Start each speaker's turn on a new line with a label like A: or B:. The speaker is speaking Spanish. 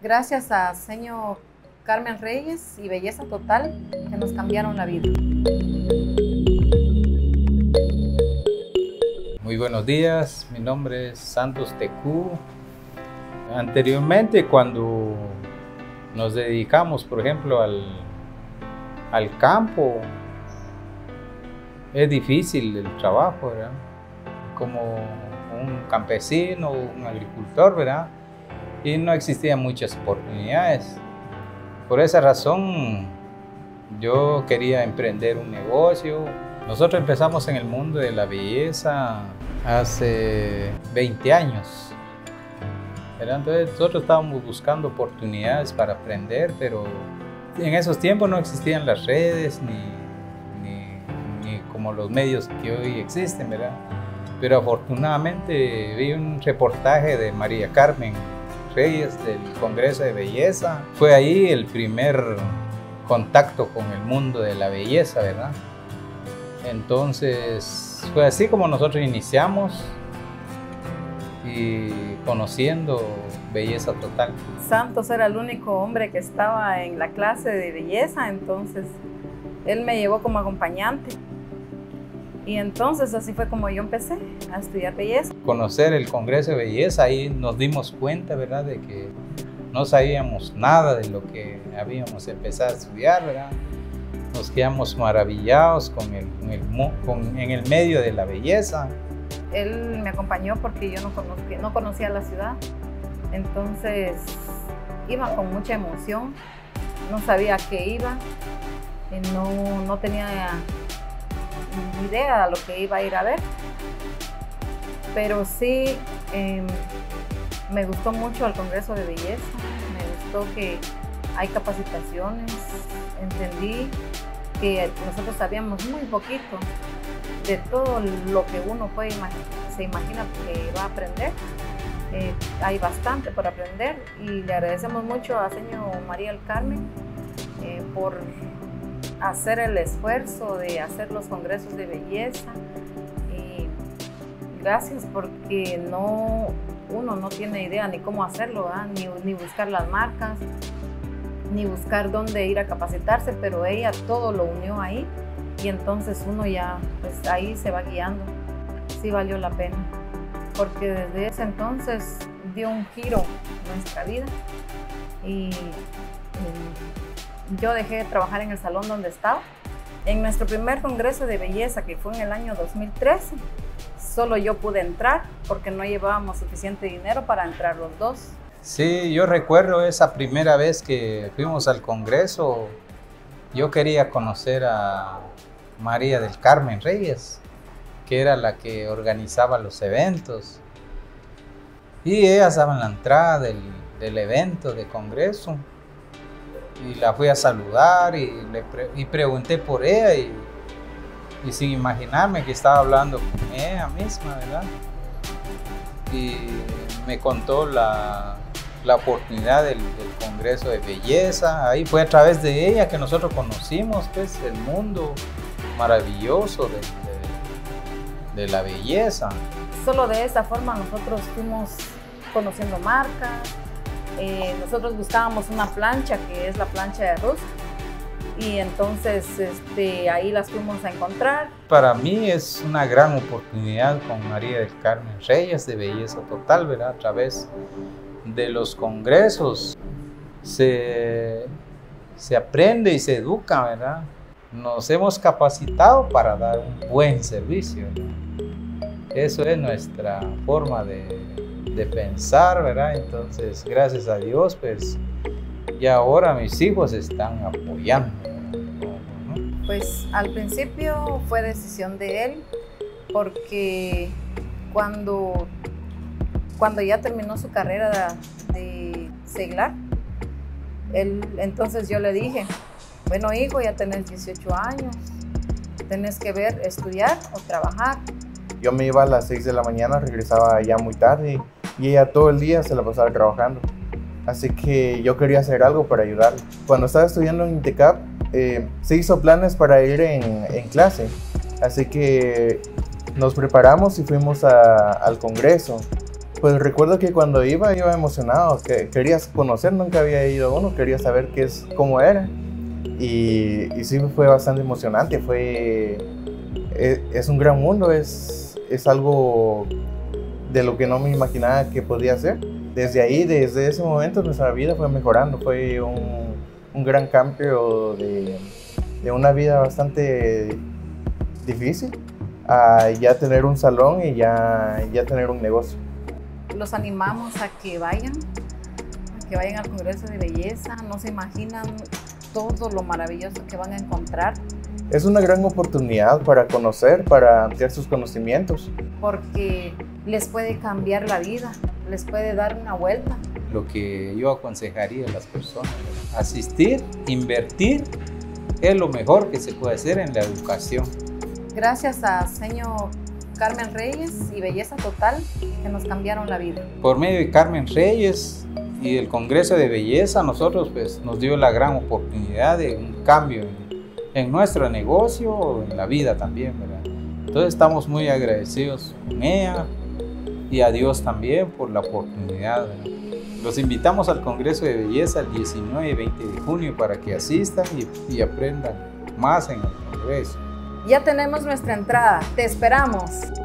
A: Gracias a señor Carmen Reyes y Belleza Total, que nos cambiaron la vida.
B: Muy buenos días, mi nombre es Santos Tecú. Anteriormente, cuando nos dedicamos, por ejemplo, al campo, es difícil el trabajo, ¿verdad? Como un campesino, un agricultor, ¿verdad? Y no existían muchas oportunidades. Por esa razón, yo quería emprender un negocio. Nosotros empezamos en el mundo de la belleza hace 20 años. Entonces nosotros estábamos buscando oportunidades para aprender, pero en esos tiempos no existían las redes ni como los medios que hoy existen, ¿verdad? Pero afortunadamente vi un reportaje de María Carmen Reyes del Congreso de Belleza. Fue ahí el primer contacto con el mundo de la belleza, ¿verdad? Entonces fue así como nosotros iniciamos y conociendo Belleza Total.
A: Santos era el único hombre que estaba en la clase de belleza, entonces él me llevó como acompañante. Y entonces así fue como yo empecé a estudiar belleza.
B: Conocer el Congreso de Belleza, ahí nos dimos cuenta, ¿verdad?, de que no sabíamos nada de lo que habíamos empezado a estudiar, ¿verdad? Nos quedamos maravillados en el medio de la belleza.
A: Él me acompañó porque yo no conocía la ciudad, entonces iba con mucha emoción, no sabía a qué iba, no tenía ni idea de lo que iba a ir a ver, pero sí me gustó mucho el Congreso de Belleza, me gustó que hay capacitaciones, entendí que nosotros sabíamos muy poquito de todo lo que uno se imagina que va a aprender. Hay bastante por aprender y le agradecemos mucho a señor María del Carmen por hacer el esfuerzo de hacer los congresos de belleza. Y gracias, porque uno no tiene idea ni cómo hacerlo, ni buscar las marcas, ni buscar dónde ir a capacitarse, pero ella todo lo unió ahí y entonces uno ya pues ahí se va guiando. Sí valió la pena, porque desde ese entonces dio un giro en nuestra vida y yo dejé de trabajar en el salón donde estaba. En nuestro primer congreso de belleza, que fue en el año 2013, solo yo pude entrar porque no llevábamos suficiente dinero para entrar los dos.
B: Sí, yo recuerdo esa primera vez que fuimos al Congreso. Yo quería conocer a María del Carmen Reyes, que era la que organizaba los eventos. Y ella estaba en la entrada del evento de Congreso. Y la fui a saludar y pregunté por ella y sin imaginarme que estaba hablando con ella misma, ¿verdad? Y me contó la oportunidad del Congreso de Belleza. Ahí fue a través de ella que nosotros conocimos pues el mundo maravilloso de la belleza.
A: Solo de esa forma nosotros fuimos conociendo marcas. Nosotros buscábamos una plancha, que es la plancha de Rusk, y entonces ahí las fuimos a encontrar.
B: Para mí es una gran oportunidad con María del Carmen Reyes de Belleza Total, ¿verdad? A través de los congresos se aprende y se educa, ¿verdad? Nos hemos capacitado para dar un buen servicio, ¿verdad? Eso es nuestra forma de pensar, ¿verdad? Entonces, gracias a Dios, pues, ya ahora mis hijos están apoyando, ¿no?
A: Pues, al principio fue decisión de él, porque cuando ya terminó su carrera de seglar, entonces yo le dije, bueno, hijo, ya tenés 18 años, tenés que ver, estudiar o trabajar.
C: Yo me iba a las 6 de la mañana, regresaba ya muy tarde y ella todo el día se la pasaba trabajando. Así que yo quería hacer algo para ayudarla. Cuando estaba estudiando en INTECAP, se hizo planes para ir en clase. Así que nos preparamos y fuimos al Congreso. Pues recuerdo que cuando iba emocionado, que quería conocer, nunca había ido a uno, quería saber cómo era. Y sí fue bastante emocionante, es un gran mundo, es algo de lo que no me imaginaba que podía ser. Desde ese momento nuestra vida fue mejorando, fue un gran cambio de una vida bastante difícil a ya tener un salón y ya tener un negocio.
A: Los animamos a que vayan al Congreso de Belleza, no se imaginan todo lo maravilloso que van a encontrar.
C: Es una gran oportunidad para conocer, para ampliar sus conocimientos.
A: Porque les puede cambiar la vida, les puede dar una vuelta.
B: Lo que yo aconsejaría a las personas, asistir, invertir, es lo mejor que se puede hacer en la educación.
A: Gracias a señor Carmen Reyes y Belleza Total, que nos cambiaron la vida.
B: Por medio de Carmen Reyes y el Congreso de Belleza, nosotros pues nos dio la gran oportunidad de un cambio en nuestro negocio, en la vida también, ¿verdad? Entonces estamos muy agradecidos con ella y a Dios también por la oportunidad, ¿verdad? Los invitamos al Congreso de Belleza el 19 y 20 de junio para que asistan y aprendan más en el Congreso.
A: Ya tenemos nuestra entrada, te esperamos.